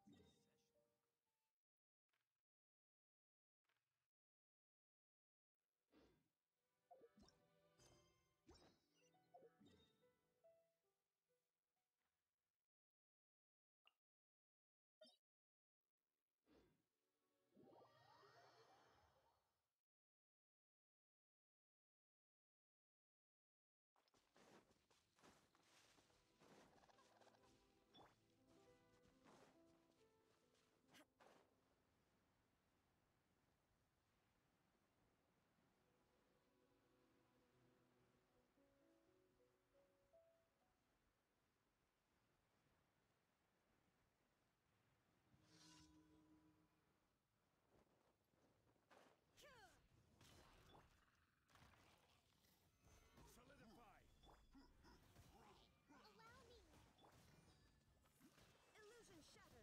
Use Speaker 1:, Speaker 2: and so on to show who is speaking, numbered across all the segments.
Speaker 1: Solidify!
Speaker 2: Allow me! Illusion shattered!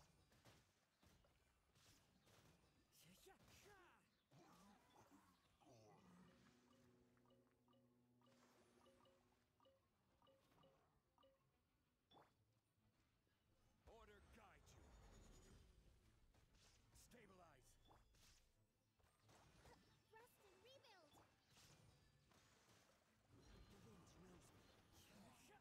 Speaker 1: Order guide you! Stabilize!
Speaker 2: Rest and rebuild!
Speaker 3: The wind knows me.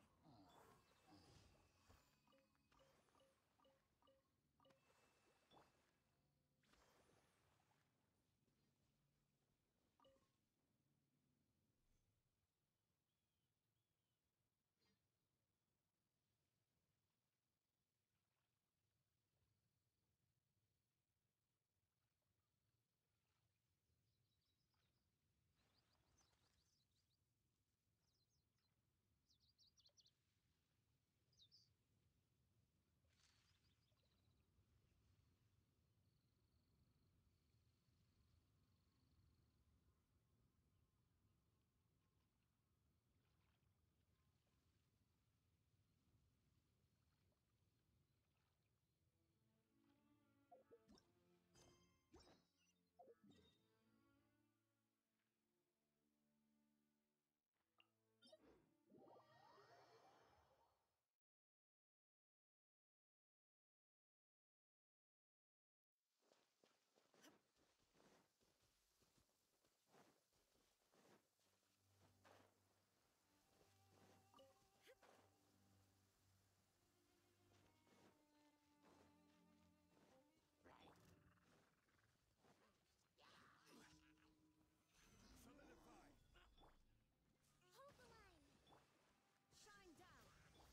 Speaker 1: Solidify!
Speaker 2: Hold the line!
Speaker 3: Shine down!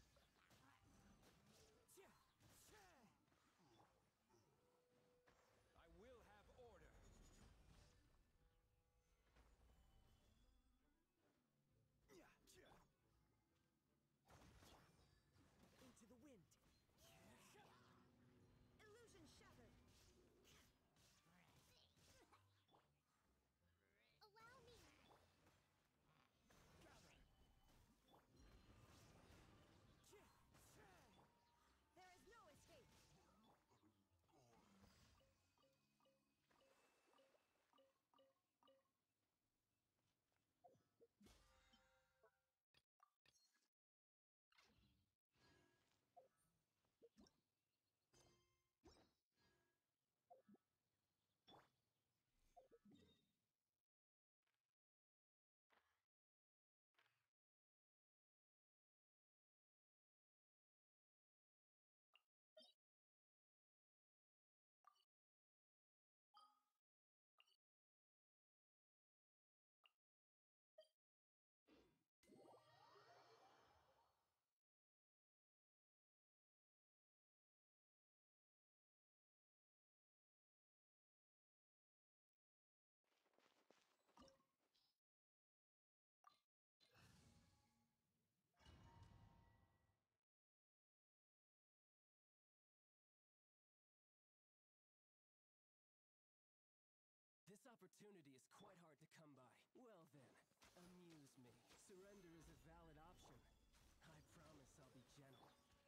Speaker 1: I will have order!
Speaker 3: Into the wind.
Speaker 2: Illusion shattered! Allow me! There is no escape!
Speaker 3: This opportunity is quite hard to come by. Well then, amuse me. Surrender is a valid option. I promise I'll be gentle.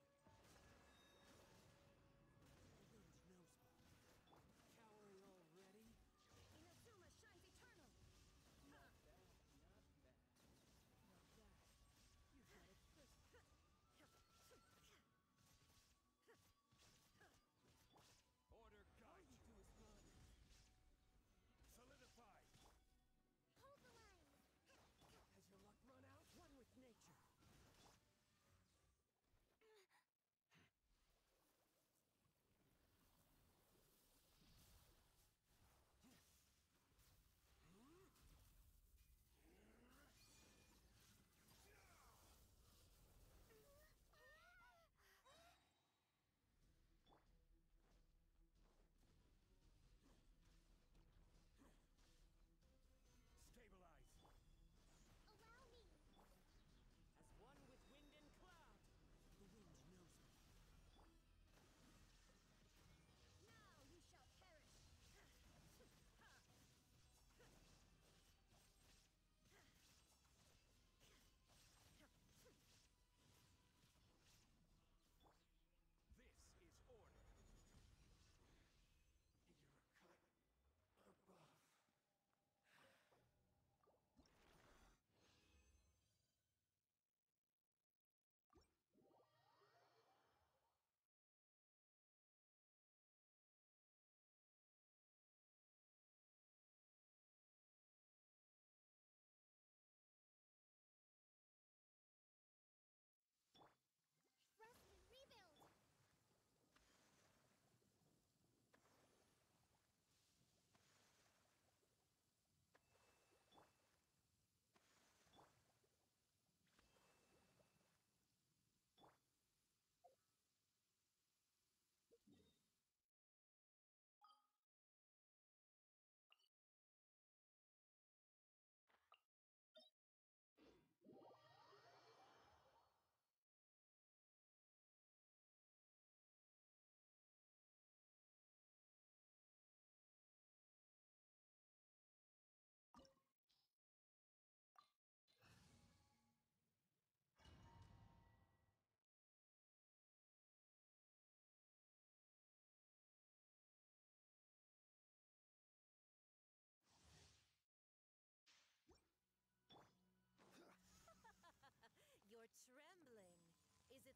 Speaker 3: The wind knows me. Cowering already?
Speaker 2: Inazuma shines eternal!
Speaker 3: Not bad, not bad. Not bad. You got it.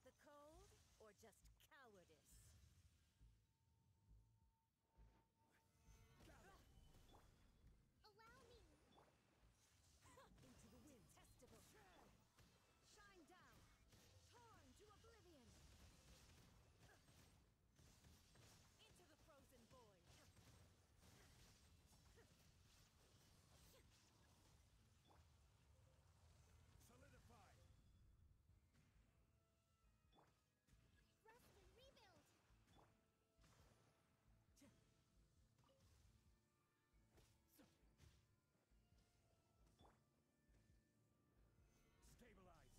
Speaker 2: the cold or just cowardice? Allow me. Into the wind. Detestable. Shine down. Torn to oblivion. Into the frozen void.
Speaker 1: Solidify.
Speaker 2: Rest and rebuild.
Speaker 1: Stabilize.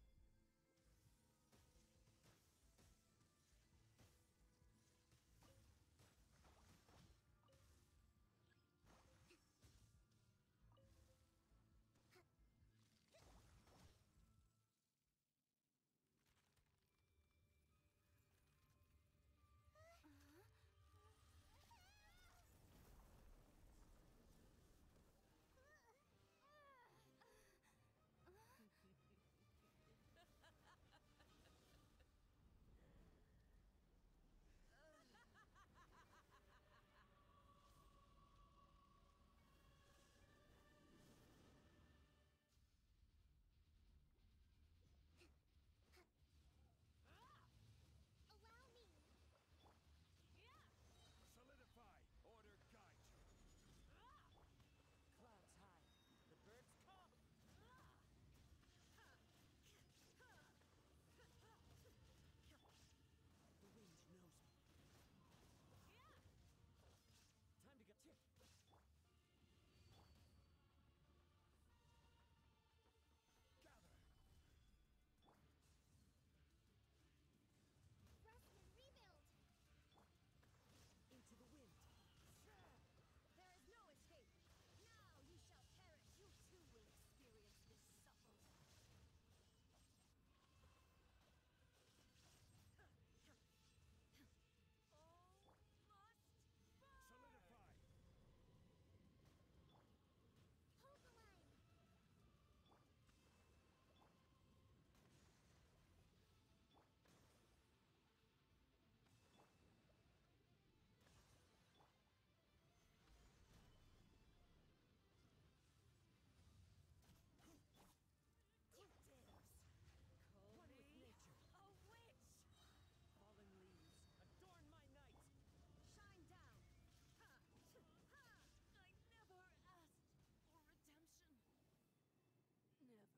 Speaker 2: Allow me.
Speaker 1: Solidify. Order guide you.
Speaker 3: Clouds high. The birds come. The wind knows me. Time to get tip.
Speaker 1: Gather.
Speaker 2: Rest and rebuild.
Speaker 3: Into the wind.
Speaker 2: There is no escape. Now you shall perish. You too will experience this suffering. All must burn.
Speaker 1: Solidify.
Speaker 2: Hold the line.
Speaker 3: One with nature.
Speaker 2: A witch.
Speaker 3: Fallen leaves. Adorn my night.
Speaker 2: Shine down. Ha. Ha. I never asked for redemption.
Speaker 3: Never.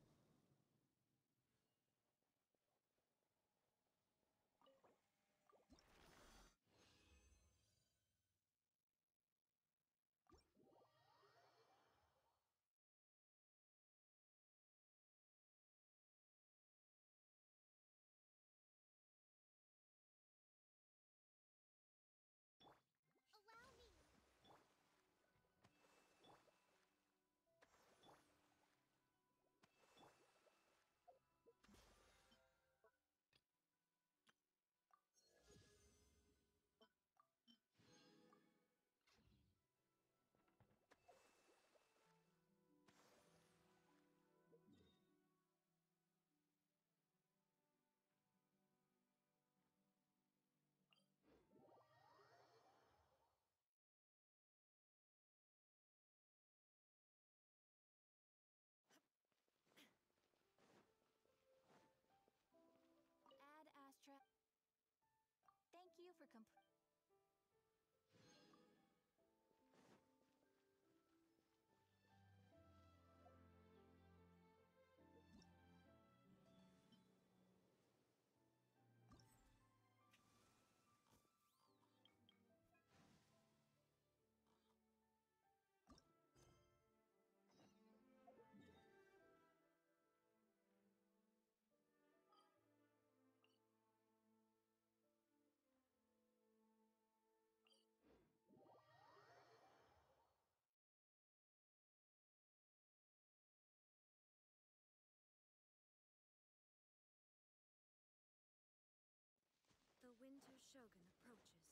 Speaker 2: Allow me. Ad Astra. Thank you for The Winter Shogun approaches.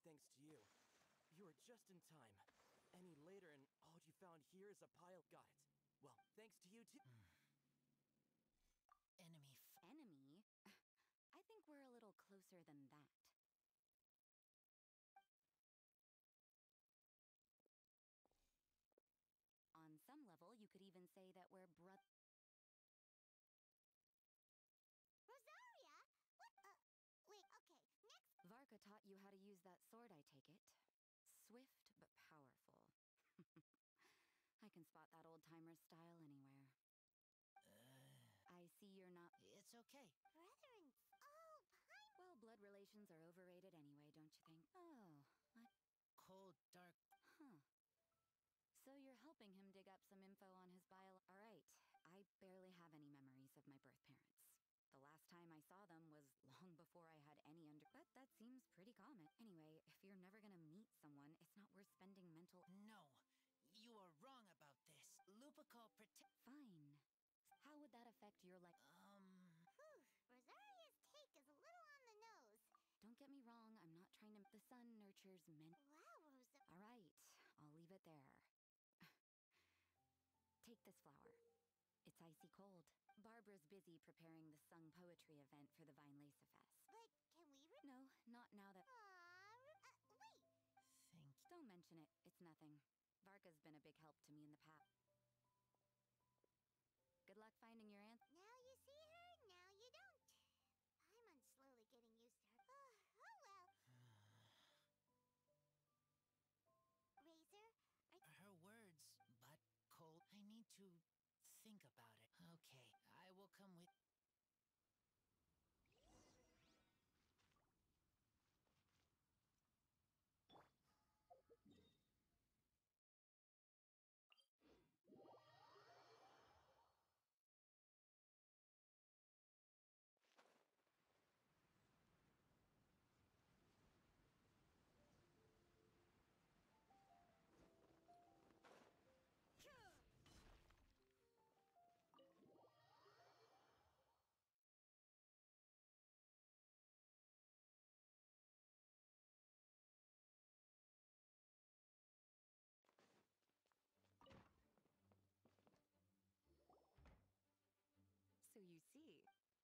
Speaker 4: thanks to you. You are just in time. Any later and all you found here is a pile. Got it. Well, thanks to you too.
Speaker 5: Enemy? I think we're a little closer than that. On some level, you could even say that we're
Speaker 2: Rosaria? What? Wait, okay. Next.
Speaker 5: Varka taught you how to use that sword, I take it. Swift but powerful. I can spot that old-timer style anywhere. I see you're not...
Speaker 6: It's okay.
Speaker 2: Brethren. Oh, Paimon.
Speaker 5: Well, blood relations are overrated anyway, don't you think? Oh,
Speaker 6: Cold, dark.
Speaker 5: huh. So you're helping him dig up some info on his All right, I barely have any memories of my birth parents. The last time I saw them was long before I had any But that seems pretty common. Anyway, if you're never gonna meet someone, it's not worth spending mental...
Speaker 6: No, you are wrong about this. Lupico
Speaker 5: Fine. How would that affect your
Speaker 2: Whew. Rosaria's take is a little on the nose.
Speaker 5: Don't get me wrong, I'm not trying to... The sun nurtures men...
Speaker 2: Wow, Rosa.
Speaker 5: All right, I'll leave it there. Take this flower. It's icy cold. Barbara's busy preparing the sung poetry event for the Vinelesa Fest.
Speaker 2: But can we
Speaker 5: No, not now that...
Speaker 2: wait.
Speaker 5: Don't mention it. It's nothing. Varka's been a big help to me in the past. Good luck finding your answer.
Speaker 2: Now you see her, now you don't. Paimon's slowly getting used to her. Oh well. Razor,
Speaker 6: Her words, but cold. I need to think about it. Okay, I will come with.
Speaker 5: So you see...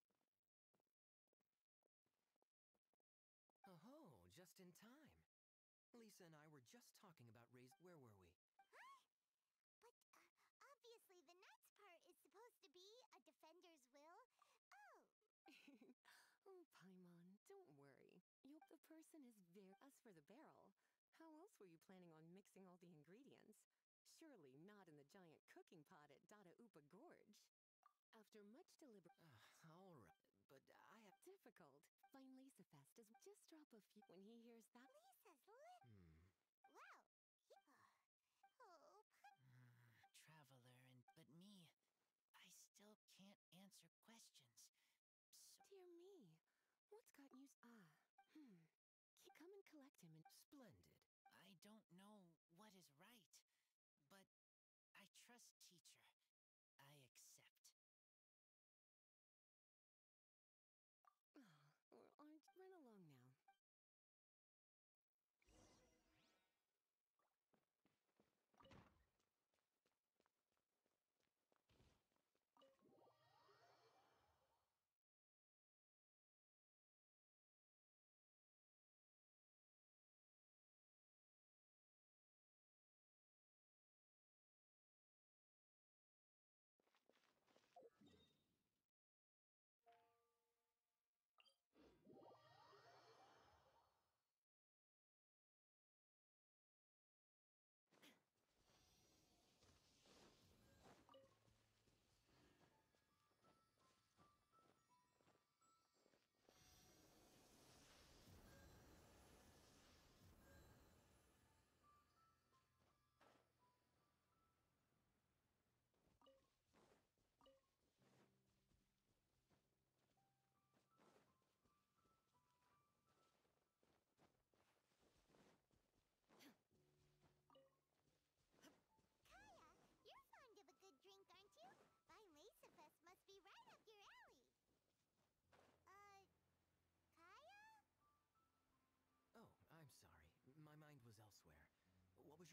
Speaker 7: Oh, just in time. Lisa and I were just talking about Where were we?
Speaker 2: but obviously the next part is supposed to be a defender's will. Oh,
Speaker 5: Oh, Paimon, don't worry. The person is As for the barrel, how else were you planning on mixing all the ingredients? Surely not in the giant cooking pot at Dada Upa Gorge. After much
Speaker 7: All right, but I have...
Speaker 5: difficult, Vinelesa Fest is just drop a few... When he hears that...
Speaker 2: Lisa's lip. Well,
Speaker 6: Traveler and. But me, I still can't answer questions.
Speaker 5: Dear me, what's got you... Come and collect him and...
Speaker 7: Splendid.
Speaker 6: I don't know what is right, but I trust teacher. I accept.
Speaker 5: Run along now.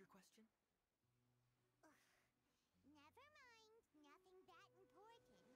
Speaker 7: your question?
Speaker 2: Never mind. Nothing that important.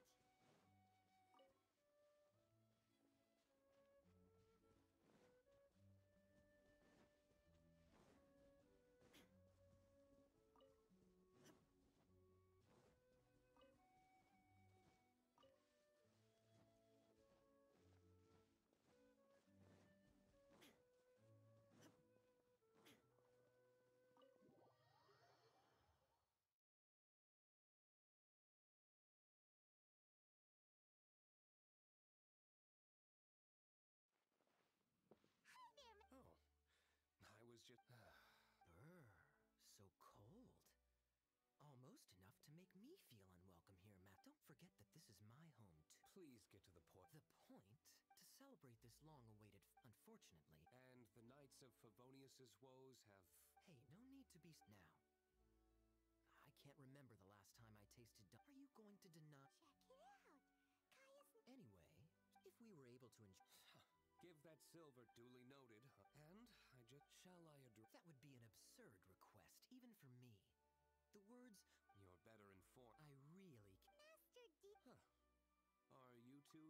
Speaker 3: Oh, I was just.
Speaker 7: Brr, so cold. Almost enough to make me feel unwelcome here, Matt. Don't forget that this is my home, too.
Speaker 3: Please get to the point.
Speaker 7: The point? To celebrate this long-awaited unfortunately.
Speaker 3: And the Knights of Favonius's woes have.
Speaker 7: Hey, no need to be now. I can't remember the last time I tasted Are you going to deny?
Speaker 2: Check it out. Kaya's.
Speaker 7: Anyway, if we were able to enjoy...
Speaker 3: Give that silver duly noted. And I just. Shall I address.
Speaker 7: That would be an absurd request, even for me. The words,
Speaker 3: You're better informed.
Speaker 7: I really
Speaker 2: Master D.
Speaker 3: Huh. Are you two?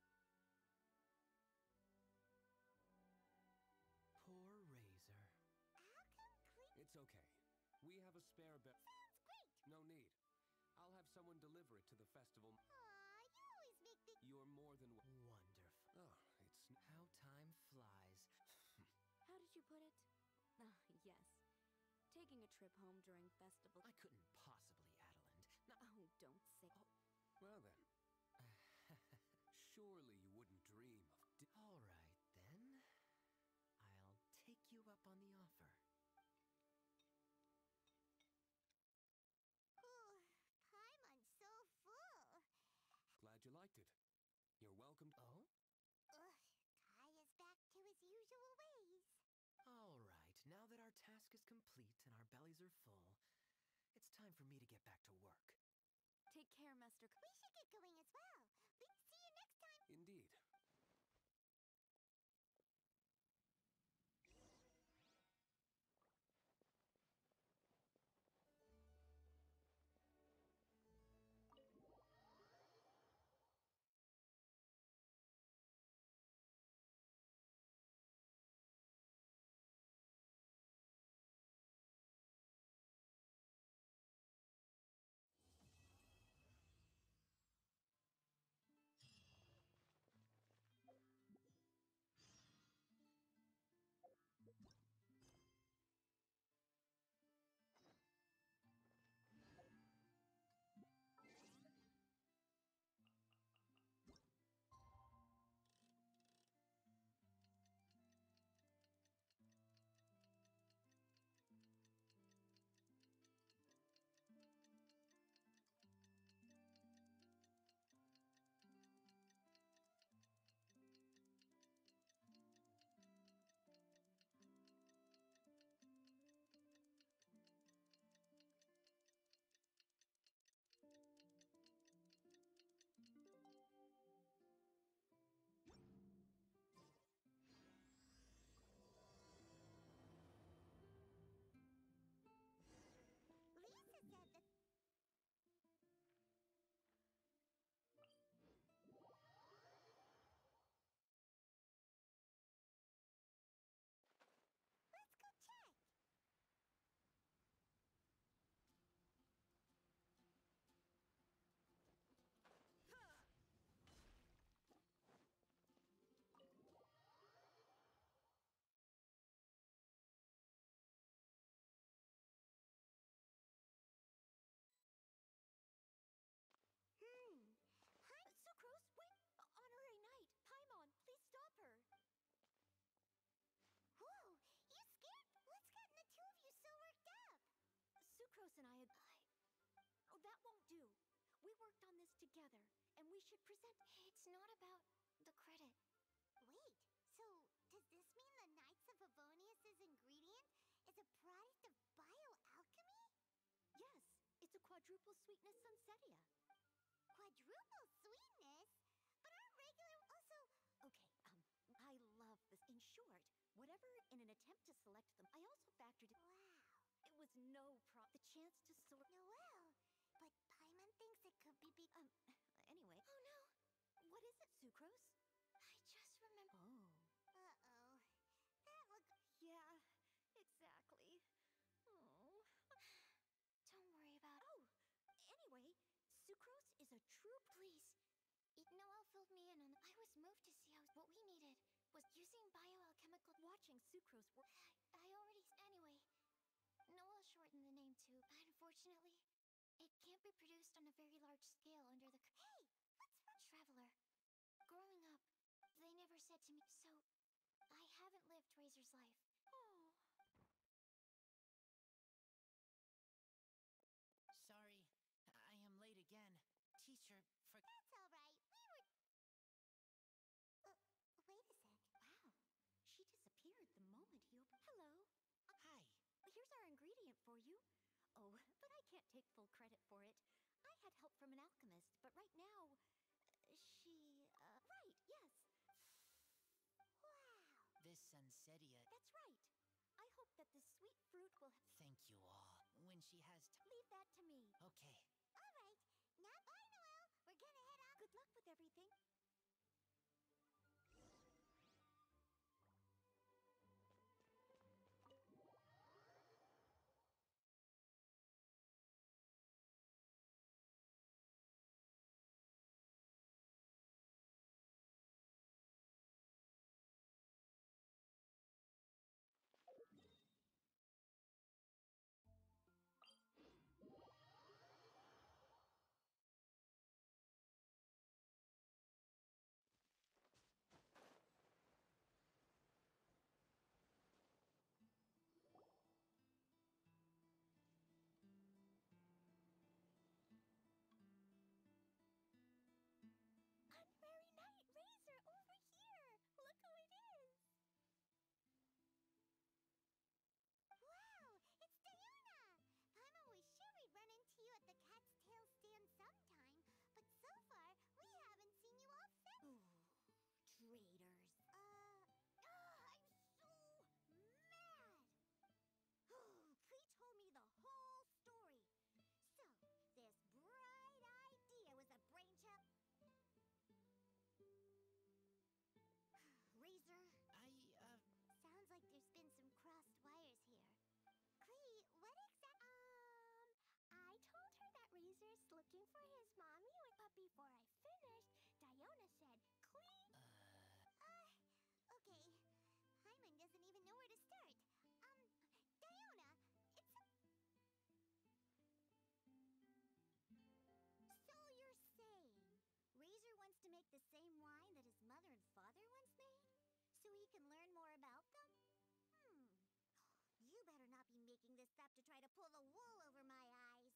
Speaker 7: Poor Razor.
Speaker 2: How complete.
Speaker 3: It's okay. We have a spare bed.
Speaker 2: Sounds great.
Speaker 3: No need. I'll have someone deliver it to the festival.
Speaker 2: Aw, you always make the.
Speaker 3: You're more than.
Speaker 7: Wonderful.
Speaker 3: Oh, it's.
Speaker 7: How time flies.
Speaker 5: How did you put it? Ah, yes. Taking a trip home during festival.
Speaker 7: I couldn't possibly, Adeline. Not...
Speaker 5: Oh, don't say.
Speaker 3: Well then. Surely you wouldn't dream of.
Speaker 7: All right, then. I'll take you up on the offer.
Speaker 2: Ooh, Paimon's so full.
Speaker 3: Glad you liked it. You're welcome.
Speaker 7: Oh?
Speaker 2: Ugh, Kaya's back to his usual ways.
Speaker 7: All right, now that our task is complete and our bellies are full, it's time for me to get back to work.
Speaker 5: Take care, Master.
Speaker 2: We should get going as well. We see you next time.
Speaker 3: Indeed.
Speaker 2: Lisa said that. Let's go check.
Speaker 5: Sucrose, wait! Honorary Knight! Paimon, please stop her!
Speaker 2: Whoa, you scared? What's gotten the two of you so worked up?
Speaker 5: Sucrose and I had. Oh, that won't do. We worked on this together, and we should present. It's not about the credit.
Speaker 2: Wait, so does this mean the Knights of Favonius's ingredient is a product of bioalchemy?
Speaker 5: Yes, it's a quadruple sweetness Sunsetia.
Speaker 2: Quadruple sweetness? But our regular also.
Speaker 5: Okay, I love this. In short, whatever in an attempt to select them, I also factored in.
Speaker 2: Wow.
Speaker 5: was no The chance to sort.
Speaker 2: Noelle, but Paimon thinks it could be
Speaker 5: Anyway. Oh no! What is it, Sucrose?
Speaker 2: I just remember.
Speaker 5: Oh.
Speaker 2: Uh-oh. That look.
Speaker 5: Yeah, exactly. Oh.
Speaker 2: Don't worry about it.
Speaker 5: Oh! Anyway, Sucrose is a true.
Speaker 2: Please. Noelle filled me in on I was moved to see how what we needed was using bioalchemical.
Speaker 5: Watching Sucrose work.
Speaker 2: I already. Anyway, Noelle shortened the name to. Unfortunately, it can't be produced on a very large scale under the. Hey! What's wrong? Traveler. Growing up, they never said to me. So, I haven't lived Razor's life.
Speaker 5: Oh.
Speaker 6: Sorry, I am late again. Teacher,
Speaker 2: That's all right. We were. Wait a sec.
Speaker 5: Wow. She disappeared the moment he opened. Hello.
Speaker 6: Hi.
Speaker 5: Here's our ingredient for you. Oh, but I can't take full credit for it. I had help from an alchemist, but right now, right, yes.
Speaker 2: Wow.
Speaker 6: This Sunsetia.
Speaker 5: That's right. I hope that this sweet fruit will
Speaker 6: Thank you all. When she has
Speaker 5: leave that to me.
Speaker 6: Okay.
Speaker 2: All right. Now, bye, Noelle. We're gonna head out.
Speaker 5: Good luck with everything.
Speaker 2: Unwary Knight Razor over here. Look who it is. Wow, it's Diona. Paimon was sure we'd run into you at the Cat's Tail stand sometime, but so far we haven't seen you all
Speaker 5: Ooh, traitors.
Speaker 2: I'm so mad.
Speaker 5: Klee told me the whole story.
Speaker 2: So, this bright idea was a brainchild.
Speaker 5: Razor.
Speaker 2: Sounds like there's been some crossed wires here. Klee, what
Speaker 8: I told her that Razor's looking for his mommy, but before I finished, Diona said, "Clean."
Speaker 2: Okay. Paimon doesn't even know where to start. Diona, it's
Speaker 5: So you're saying Razor wants to make the same wine that his mother and father once made? So he can learn more about them? You better not be making this up to try to pull the wool over my eyes.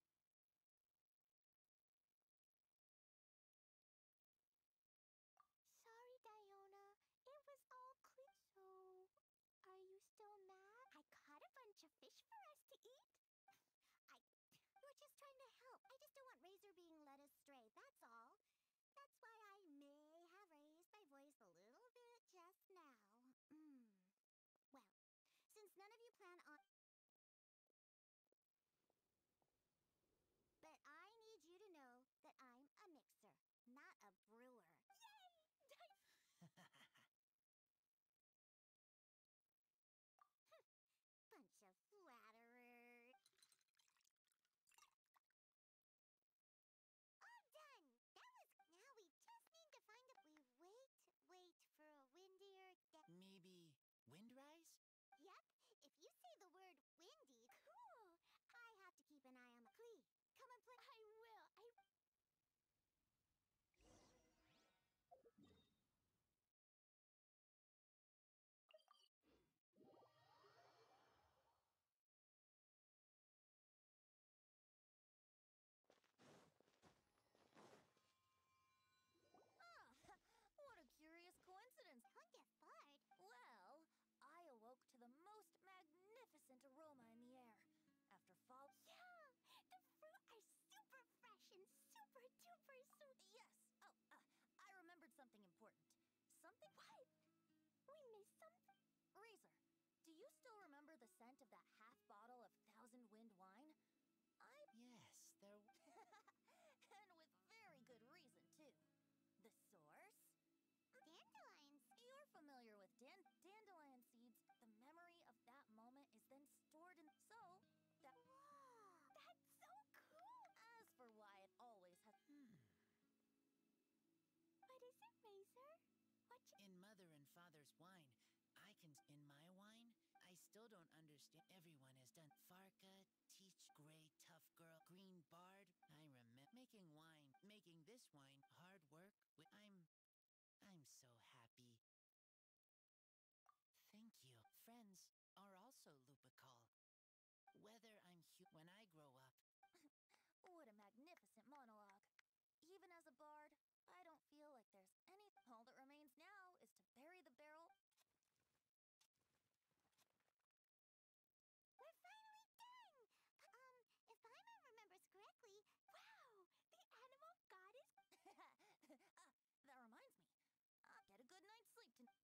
Speaker 8: Sorry, Diona. It was all clear. So, are you still mad? I caught a bunch of fish for us to eat.
Speaker 5: We're just trying to help. I just don't want Razor being led astray, that's all. That's why I may have raised my voice a little bit just now. Well, since none of you plan on... But I need you to know that I'm a mixer, not a brewer.
Speaker 8: Yay!
Speaker 5: Bunch of flatterers.
Speaker 2: all done. That was. Now we just need to find a. We wait for a windier day.
Speaker 6: Maybe Windrise?
Speaker 2: Yep. If you say the word windy,
Speaker 5: Cool. I have to keep an eye on my... Klee, come and play...
Speaker 8: I will.
Speaker 5: What a curious coincidence.
Speaker 2: don't get bored.
Speaker 5: Well, I awoke to the most magnificent aroma in the air. After fall...
Speaker 8: Yeah, the fruit are super fresh and super duper sweet.
Speaker 5: Yes. Oh, I remembered something important. Something...
Speaker 8: What? We missed something?
Speaker 5: Razor, do you still remember the scent of that half bottle of
Speaker 6: remembers wine. I can in my wine. I still don't understand. Everyone has done Farka, teach, gray, tough girl, green bard. I remember making wine, making this wine, hard work. I'm so happy. Thank you. Friends are also Lupical. Whether when I grow up,
Speaker 2: What a magnificent monologue. Even as a bard, I don't feel like there's any. All that remains now is to bury the barrel.
Speaker 8: We're finally done! If Paimon remembers correctly, wow! The animal goddess.
Speaker 2: That reminds me. I'll get a good night's sleep tonight.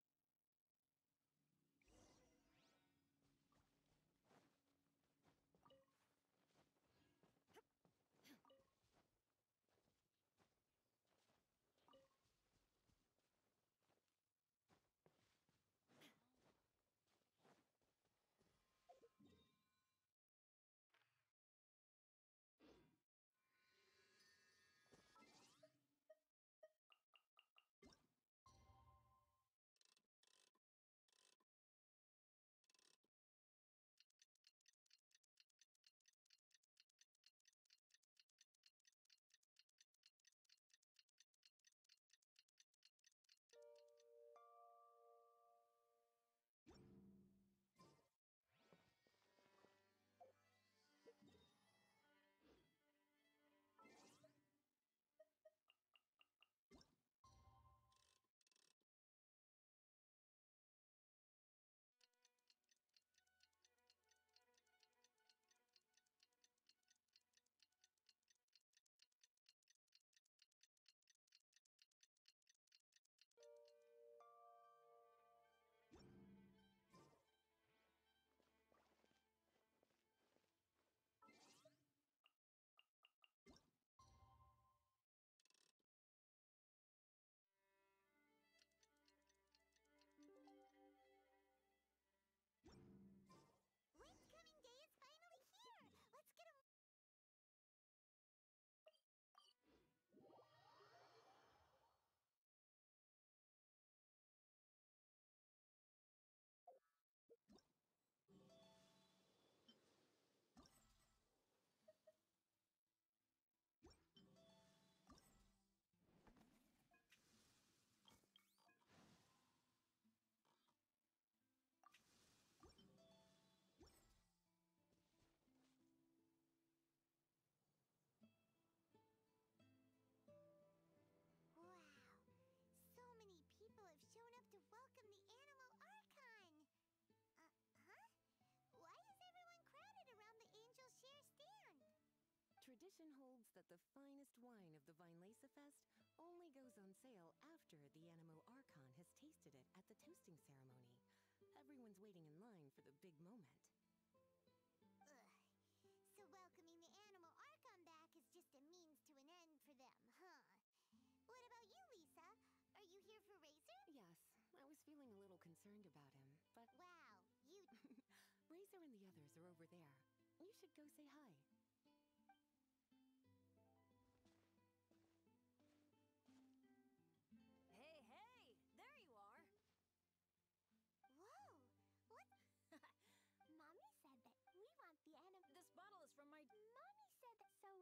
Speaker 8: Windscoming Day is finally here! Let's get a. Wow! So many people have shown up to welcome the Animal Archon! Huh? Why is everyone crowded around the Angel Share stand?
Speaker 9: Tradition holds that the finest wine of the Vinelesa Fest only goes on sale after the Animo Archon has tasted it at the toasting ceremony. Everyone's waiting in line for the big moment.
Speaker 8: Ugh. So welcoming the Animal Archon back is just a means to an end for them, huh? What about you, Lisa? Are you here for Razor?
Speaker 9: Yes, I was feeling a little concerned about him, but
Speaker 8: Wow, you.
Speaker 9: Razor and the others are over there. You should go say hi.
Speaker 5: Hey, hey! There you are!
Speaker 8: Whoa! What? Mommy said that we want the animal.
Speaker 5: This bottle is from my.
Speaker 8: Mommy said that so.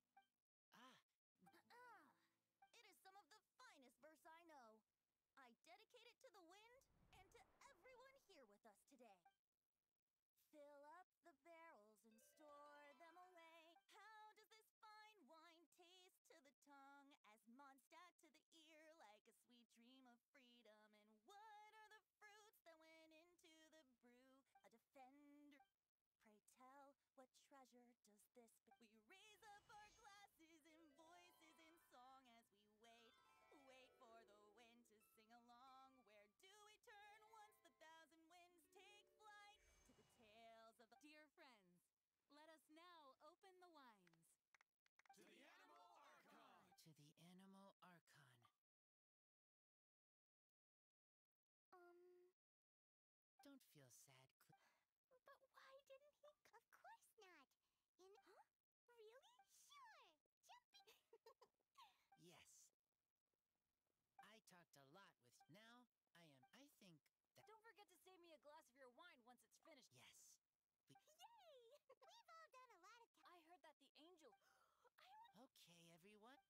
Speaker 2: It is some of the finest verse I know. I dedicate it to the wind and to everyone here with us today. Fill up the barrels and store them away. How does this fine wine taste to the tongue, as Mondstadt to the ear, like a sweet dream of freedom? And what are the fruits that went into the brew? A defender. Pray tell, what treasure does this we raise up our glasses and voices in song as we wait for the wind to sing along. Where do we turn once the thousand winds take flight? To the tales of the
Speaker 5: Dear friends, let us now open the wines.
Speaker 1: To the Animal Archon!
Speaker 6: To the Animal Archon. Don't feel sad,
Speaker 8: But why didn't he? Of course not. Huh? Really? Sure. Jumpy.
Speaker 6: Yes. I talked a lot with now. I think
Speaker 5: glass of your wine once it's finished.
Speaker 6: Yes.
Speaker 8: Yay! We've all done a lot of
Speaker 5: I heard that the angel.
Speaker 6: Okay, everyone.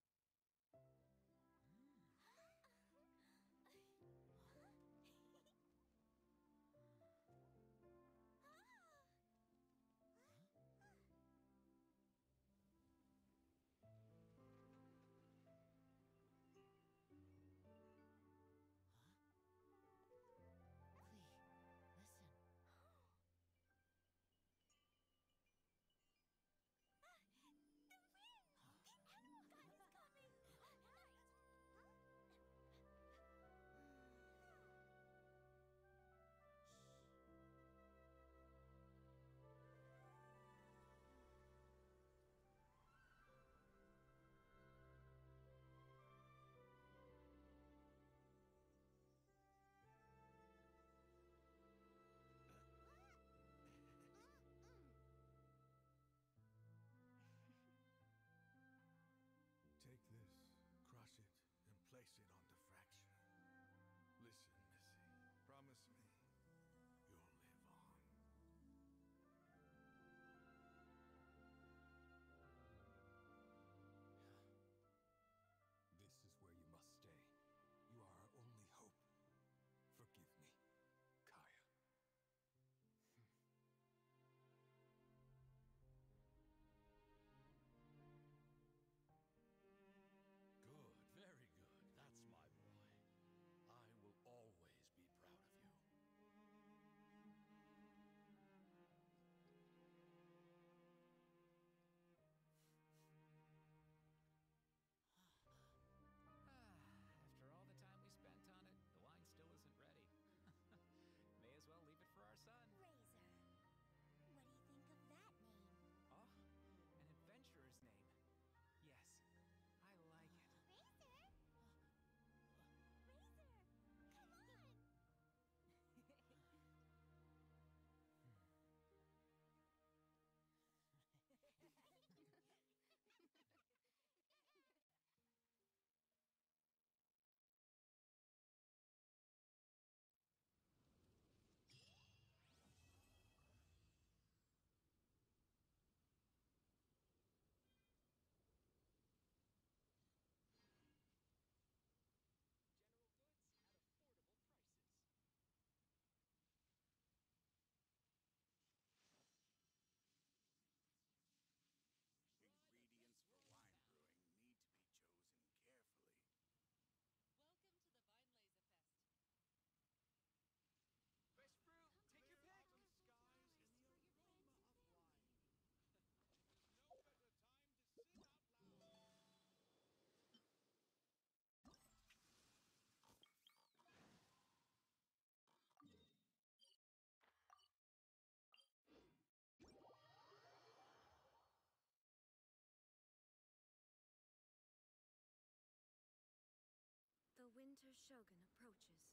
Speaker 1: Take this, crush it, and place it on the fracture. Listen, Missy. Promise me you'll live on. This is where you must stay. You are our only hope. Forgive me, Kaya. Good, very good. That's my boy. I will always be proud of you.
Speaker 10: After all the time we spent on it, the wine still isn't ready. May as well leave it for our son.
Speaker 8: Razor. What do you think of that name?
Speaker 10: Oh, an adventurer's name. Yes, I like it.
Speaker 8: Razor? Razor! Come on!
Speaker 1: Ingredients for wine brewing need to be chosen carefully.
Speaker 5: Welcome to the Weinlese Fest.
Speaker 10: Best brew, take your pick.
Speaker 1: Autumn skies and the aroma of wine. There's no better time to sing out loud.
Speaker 5: The Winter Shogun approaches.